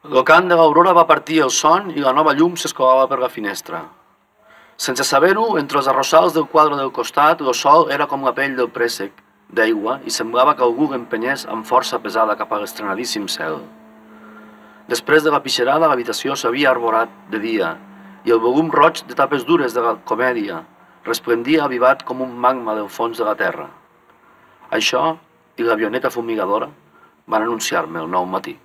Lo cant de l'aurora va partir el son i la nova llum s'escolava per la finestra. Sense saber-ho, entre els arrossals del quadre del costat, el sol era com la pell del préssec, d'aigua, i semblava que algú l'empenyés amb força pesada cap a l'estrenadíssim cel. Després de la pixerada, l'habitació s'havia arborat de dia, i el volum roig de tapes dures de la comèdia resplendia avivat com un magma del fons de la terra. Això i l'avioneta fumigadora van anunciar-me el nou matí.